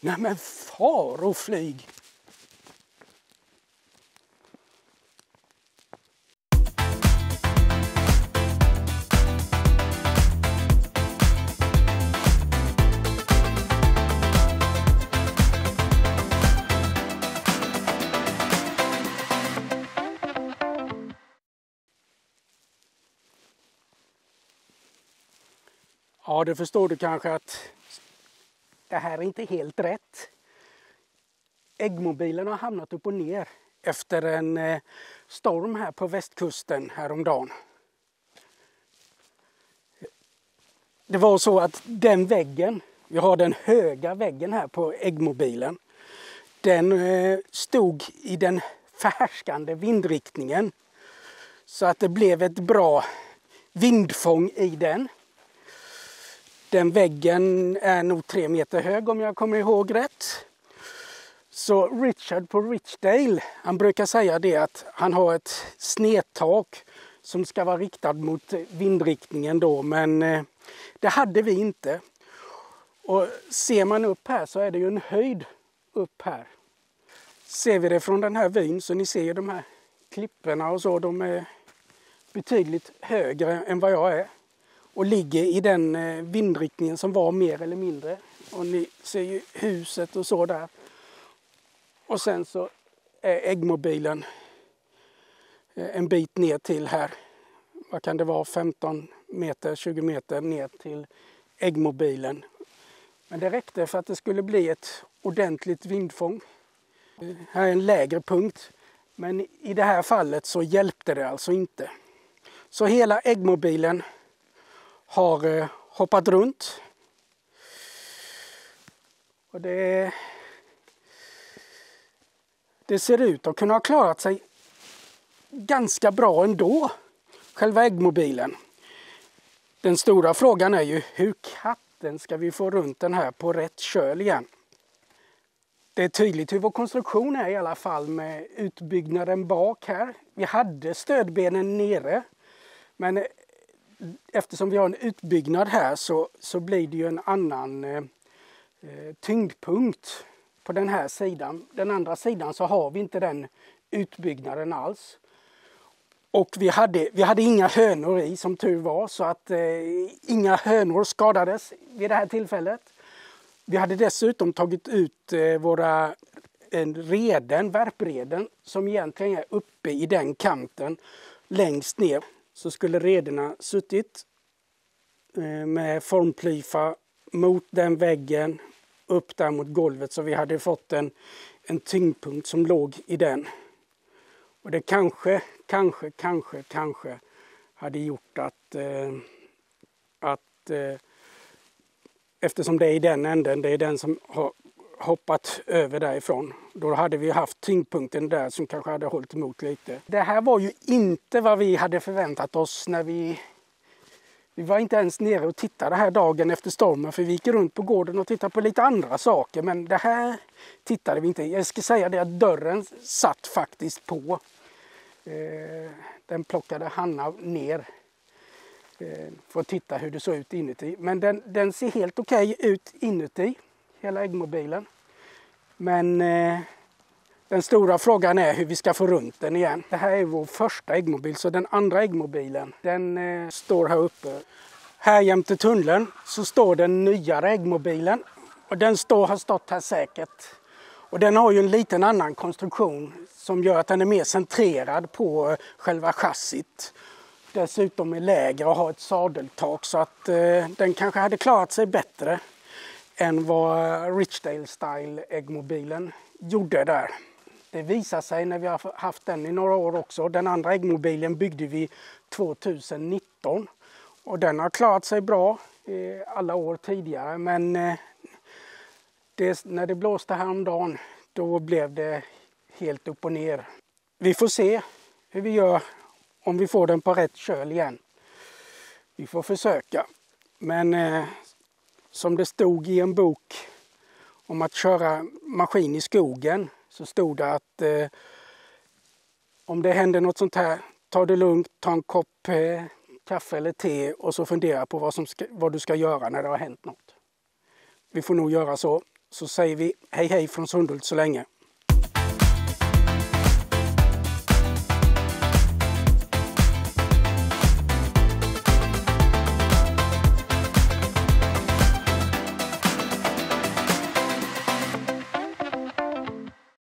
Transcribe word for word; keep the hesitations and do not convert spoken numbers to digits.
Nej men far och flyg! Ja, det förstår du kanske att det här är inte helt rätt. Äggmobilen har hamnat upp och ner efter en storm här på västkusten häromdagen. Det var så att den väggen, vi har den höga väggen här på äggmobilen, den stod i den förhärskande vindriktningen så att det blev ett bra vindfång i den. Den väggen är nog tre meter hög om jag kommer ihåg rätt. Så Richard på Richdale, han brukar säga det att han har ett snedtak som ska vara riktad mot vindriktningen då. Men det hade vi inte. Och ser man upp här så är det ju en höjd upp här. Ser vi det från den här vyn så ni ser ju de här klipporna och så, de är betydligt högre än vad jag är. Och ligger i den vindriktningen som var mer eller mindre. Och ni ser ju huset och så där. Och sen så är äggmobilen en bit ner till här. Vad kan det vara? femton meter, tjugo meter ner till äggmobilen. Men det räckte för att det skulle bli ett ordentligt vindfång. Här är en lägre punkt. Men i det här fallet så hjälpte det alltså inte. Så hela äggmobilen har eh, hoppat runt. Och det, det ser ut att kunna ha klarat sig ganska bra ändå, själva äggmobilen. Den stora frågan är ju hur katten ska vi få runt den här på rätt köl igen. Det är tydligt hur vår konstruktion är i alla fall med utbyggnaden bak här. Vi hade stödbenen nere, men eftersom vi har en utbyggnad här så, så blir det ju en annan eh, tyngdpunkt på den här sidan. Den andra sidan så har vi inte den utbyggnaden alls. Och vi hade, vi hade inga hönor i som tur var, så att eh, inga hönor skadades vid det här tillfället. Vi hade dessutom tagit ut eh, våra en reden, värpreden, som egentligen är uppe i den kanten längst ner. Så skulle rederna suttit eh, med formplyfa mot den väggen upp där mot golvet, så vi hade fått en, en tyngdpunkt som låg i den. Och det kanske, kanske, kanske, kanske hade gjort att, eh, att eh, eftersom det är i den änden, det är den som har hoppat över därifrån. Då hade vi haft tyngdpunkten där som kanske hade hållit emot lite. Det här var ju inte vad vi hade förväntat oss när vi... Vi var inte ens nere och tittade här dagen efter stormen, för vi gick runt på gården och tittade på lite andra saker. Men det här tittade vi inte. Jag ska säga det att dörren satt faktiskt på. Den plockade Hanna ner för att titta hur det såg ut inuti. Men den, den ser helt okej ut inuti, hela äggmobilen. Men eh, den stora frågan är hur vi ska få runt den igen. Det här är vår första äggmobil, så den andra äggmobilen, den eh, står här uppe. Här jämte tunneln så står den nyare äggmobilen. Och den står, har stått här säkert. Och den har ju en liten annan konstruktion som gör att den är mer centrerad på själva chassit. Dessutom är lägre och har ett sadeltak, så att eh, den kanske hade klarat sig bättre än vad Richdale Style äggmobilen gjorde där. Det visar sig när vi har haft den i några år också. Den andra äggmobilen byggde vi tjugonitton och den har klarat sig bra eh, alla år tidigare, men eh, det, när det blåste häromdagen då blev det helt upp och ner. Vi får se hur vi gör om vi får den på rätt köl igen. Vi får försöka. Men eh, som det stod i en bok om att köra maskin i skogen, så stod det att eh, om det händer något sånt här, ta det lugnt, ta en kopp eh, kaffe eller te och så fundera på vad, som ska, vad du ska göra när det har hänt något. Vi får nog göra så. så säger vi hej hej från Sundhult så länge.